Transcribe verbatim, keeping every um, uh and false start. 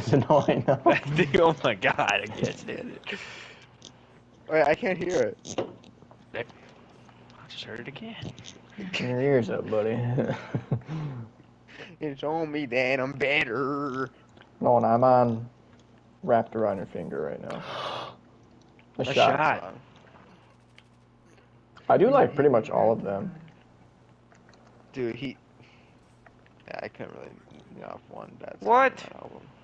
It's annoying. Dude, oh my god, I can't stand it. Wait, I can't hear it. I just heard it again. Turn your ears up, buddy. It's on me, Dan. I'm better. No, and I'm on wrapped around your finger right now. A, A shot. shot. I do like pretty much all of them. Dude, he. Yeah, I couldn't really get off one bad song What? on that album.